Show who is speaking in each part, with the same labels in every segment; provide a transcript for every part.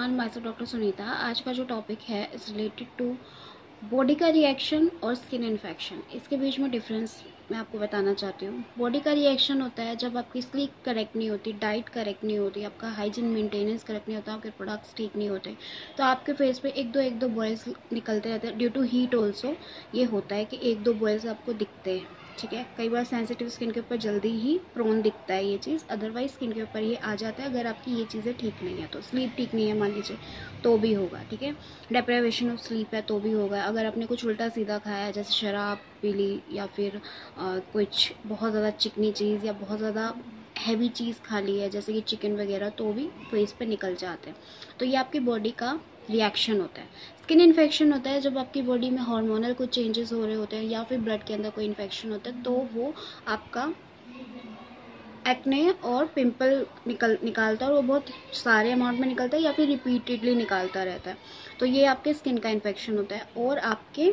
Speaker 1: Everyone, myself doctor Sunita. आज का जो टॉपिक है इज रिलेटेड टू बॉडी का रिएक्शन और स्किन इन्फेक्शन। इसके बीच में डिफरेंस मैं आपको बताना चाहती हूँ। बॉडी का रिएक्शन होता है जब आपकी स्लीप करेक्ट नहीं होती, डाइट करेक्ट नहीं होती, आपका हाइजीन मेंटेनेंस करेक्ट नहीं होता, आपके प्रोडक्ट्स ठीक नहीं होते, तो आपके फेस पे एक दो बॉयल्स निकलते रहते हैं। ड्यू टू हीट ऑल्सो ये होता है कि एक दो बॉयल्स आपको दिखते हैं। ठीक है, कई बार सेंसिटिव स्किन के ऊपर जल्दी ही प्रोन दिखता है ये चीज़, अदरवाइज स्किन के ऊपर ये आ जाता है अगर आपकी ये चीज़ें ठीक नहीं है। तो स्लीप ठीक नहीं है मान लीजिए तो भी होगा। ठीक है, डेप्राइवेशन ऑफ स्लीप है तो भी होगा। अगर आपने कुछ उल्टा सीधा खाया है, जैसे शराब पी ली या फिर कुछ बहुत ज़्यादा चिकनी चीज़ या बहुत ज़्यादा हैवी चीज़ खा ली है जैसे कि चिकन वगैरह, तो भी फेस पे निकल जाते हैं। तो ये आपकी बॉडी का रिएक्शन होता है। स्किन इन्फेक्शन होता है जब आपकी बॉडी में हार्मोनल कुछ चेंजेस हो रहे होते हैं या फिर ब्लड के अंदर कोई इन्फेक्शन होता है, तो वो आपका एक्ने और पिंपल निकालता है, और वो बहुत सारे अमाउंट में निकलता है या फिर रिपीटेडली निकालता रहता है। तो ये आपके स्किन का इन्फेक्शन होता है और आपके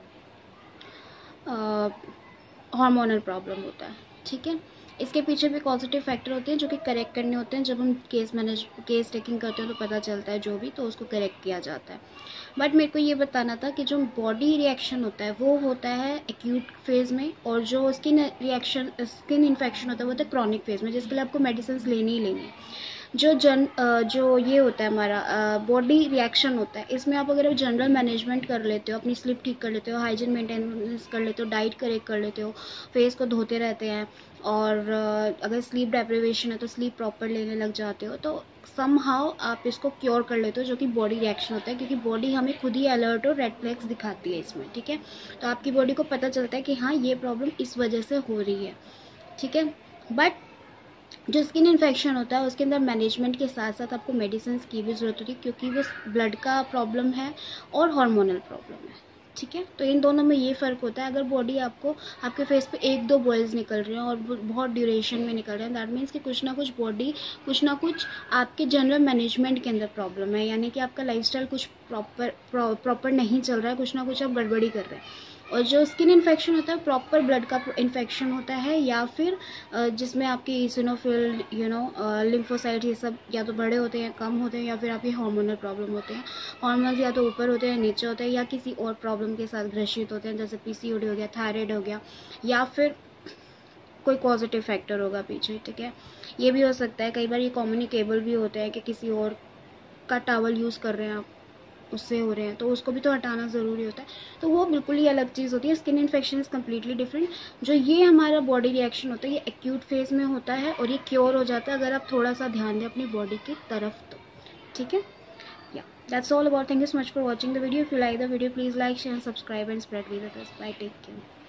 Speaker 1: हार्मोनल प्रॉब्लम होता है। ठीक है, इसके पीछे भी पॉजिटिव फैक्टर होते हैं जो कि करेक्ट करने होते हैं। जब हम केस टेकिंग करते हैं तो पता चलता है जो भी, तो उसको करेक्ट किया जाता है। बट मेरे को ये बताना था कि जो बॉडी रिएक्शन होता है वो होता है एक्यूट फेज में, और जो स्किन इन्फेक्शन होता है वो होता है क्रॉनिक फेज में, जिसके लिए आपको मेडिसिन लेनी ही लेनी है। जो ये होता है हमारा बॉडी रिएक्शन होता है, इसमें आप अगर जनरल मैनेजमेंट कर लेते हो, अपनी स्लीप ठीक कर लेते हो, हाइजीन मेंटेनेंस कर लेते हो, डाइट करेक्ट कर लेते हो, फेस को धोते रहते हैं, और अगर स्लीप डेप्रिवेशन है तो स्लीप प्रॉपर लेने लग जाते हो, तो समहाउ आप इसको क्योर कर लेते हो, जो कि बॉडी रिएक्शन होता है। क्योंकि बॉडी हमें खुद ही अलर्ट और रेड फ्लैग्स दिखाती है इसमें। ठीक है, तो आपकी बॉडी को पता चलता है कि हाँ ये प्रॉब्लम इस वजह से हो रही है। ठीक है, बट जो स्किन इन्फेक्शन होता है उसके अंदर मैनेजमेंट के साथ साथ आपको मेडिसिन की भी ज़रूरत होती है, क्योंकि वो ब्लड का प्रॉब्लम है और हार्मोनल प्रॉब्लम है। ठीक है, तो इन दोनों में ये फ़र्क होता है। अगर बॉडी आपको आपके फेस पे एक दो बॉयल्स निकल रहे हैं और बहुत ड्यूरेशन में निकल रहे हैं, दैट मीन्स कि कुछ ना कुछ बॉडी कुछ ना कुछ आपके जनरल मैनेजमेंट के अंदर प्रॉब्लम है, यानी कि आपका लाइफस्टाइल कुछ प्रॉपर नहीं चल रहा है, कुछ ना कुछ आप गड़बड़ी कर रहे हैं। और जो स्किन इन्फेक्शन होता है प्रॉपर ब्लड का इन्फेक्शन होता है, या फिर जिसमें आपकी इसिनोफिल लिम्फोसाइट ये सब या तो बड़े होते हैं, कम होते हैं, या फिर आपकी हार्मोनल प्रॉब्लम होते हैं। हार्मोन्स या तो ऊपर होते हैं, नीचे होते हैं, या किसी और प्रॉब्लम के साथ ग्रसित होते हैं, जैसे पीसीओडी हो गया, थायराइड हो गया, या फिर कोई पॉजिटिव फैक्टर होगा पीछे। ठीक है, ये भी हो सकता है। कई बार ये कम्युनिकेबल भी होते हैं कि किसी और का टावल यूज़ कर रहे हैं आप, उससे हो रहे हैं, तो उसको भी तो हटाना ज़रूरी होता है। तो वो बिल्कुल ही अलग चीज़ होती है। Skin infection is completely different. जो ये हमारा बॉडी रिएक्शन होता है ये एक्यूट फेज में होता है और ये क्योर हो जाता है अगर आप थोड़ा सा ध्यान दें अपनी बॉडी की तरफ तो। ठीक है, या that's all about. Thank you so much for watching the video. If you like the video please like, share, subscribe and spread with others. Bye, take care.